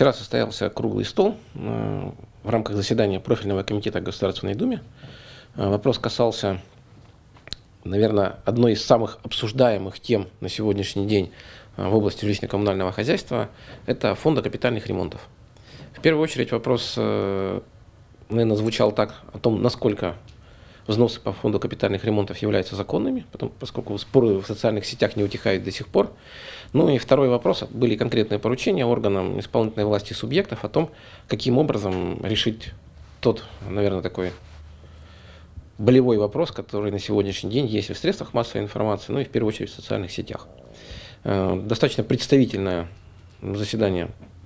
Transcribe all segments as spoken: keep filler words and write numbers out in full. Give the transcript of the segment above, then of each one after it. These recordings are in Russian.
Вчера состоялся круглый стол в рамках заседания профильного комитета Государственной Думы. Вопрос касался, наверное, одной из самых обсуждаемых тем на сегодняшний день в области жилищно-коммунального хозяйства – это фонда капитальных ремонтов. В первую очередь вопрос, наверное, звучал так о том, насколько взносы по фонду капитальных ремонтов являются законными, потому, поскольку споры в социальных сетях не утихают до сих пор. Ну и второй вопрос, были конкретные поручения органам исполнительной власти субъектов о том, каким образом решить тот, наверное, такой болевой вопрос, который на сегодняшний день есть в средствах массовой информации, ну и в первую очередь в социальных сетях. Достаточно представительное заседание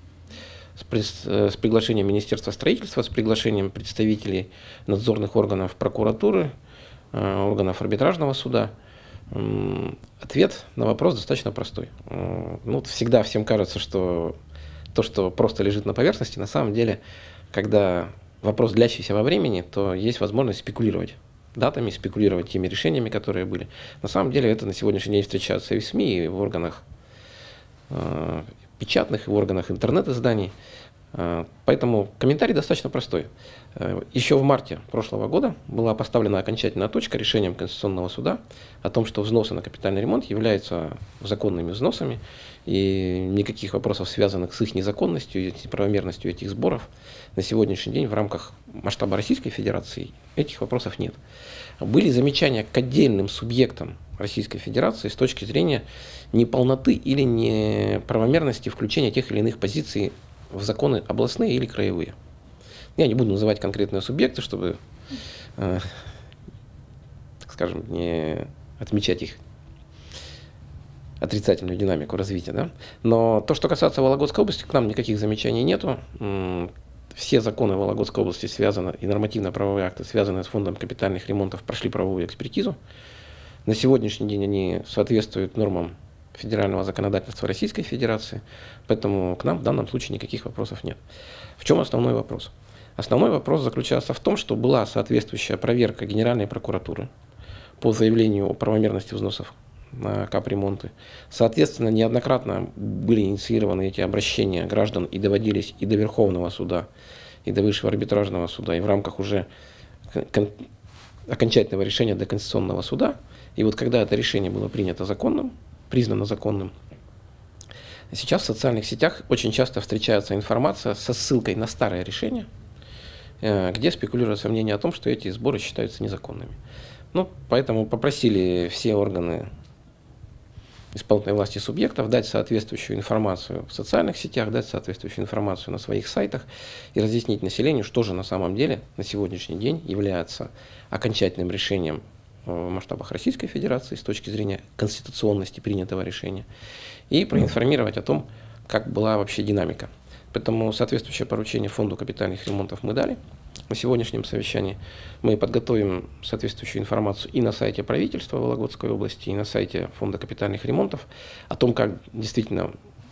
с приглашением Министерства строительства, с приглашением представителей надзорных органов прокуратуры, органов арбитражного суда. Ответ на вопрос достаточно простой. Ну, всегда всем кажется, что то, что просто лежит на поверхности, на самом деле, когда вопрос длящийся во времени, то есть возможность спекулировать датами, спекулировать теми решениями, которые были. На самом деле это на сегодняшний день встречается и в СМИ, и в органах печатных, и в органах интернет-изданий. Поэтому комментарий достаточно простой. Еще в марте прошлого года была поставлена окончательная точка решением Конституционного суда о том, что взносы на капитальный ремонт являются законными взносами, и никаких вопросов, связанных с их незаконностью и неправомерностью этих сборов, на сегодняшний день в рамках масштаба Российской Федерации этих вопросов нет. Были замечания к отдельным субъектам Российской Федерации с точки зрения неполноты или неправомерности включения тех или иных позиций в законы областные или краевые. Я не буду называть конкретные субъекты, чтобы, э, так скажем, не отмечать их отрицательную динамику развития. Да? Но то, что касается Вологодской области, к нам никаких замечаний нету. Все законы Вологодской области связаны, и нормативно-правовые акты, связанные с фондом капитальных ремонтов, прошли правовую экспертизу. На сегодняшний день они соответствуют нормам федерального законодательства Российской Федерации, поэтому к нам в данном случае никаких вопросов нет. В чем основной вопрос? Основной вопрос заключался в том, что была соответствующая проверка Генеральной прокуратуры по заявлению о правомерности взносов на капремонты. Соответственно, неоднократно были инициированы эти обращения граждан и доводились и до Верховного суда, и до Высшего арбитражного суда, и в рамках уже окончательного решения до Конституционного суда. И вот когда это решение было принято законным, признано законным, сейчас в социальных сетях очень часто встречается информация со ссылкой на старое решение, где спекулируется мнение о том, что эти сборы считаются незаконными. Ну, поэтому попросили все органы исполнительной власти субъектов дать соответствующую информацию в социальных сетях, дать соответствующую информацию на своих сайтах и разъяснить населению, что же на самом деле на сегодняшний день является окончательным решением в масштабах Российской Федерации с точки зрения конституционности принятого решения, и проинформировать о том, как была вообще динамика. Поэтому соответствующее поручение фонду капитальных ремонтов мы дали. На сегодняшнем совещании мы подготовим соответствующую информацию и на сайте правительства Вологодской области, и на сайте фонда капитальных ремонтов о том, как действительно,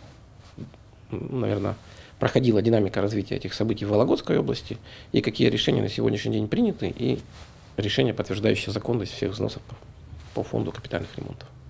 наверное, проходила динамика развития этих событий в Вологодской области, и какие решения на сегодняшний день приняты, и решения, подтверждающие законность всех взносов по фонду капитальных ремонтов.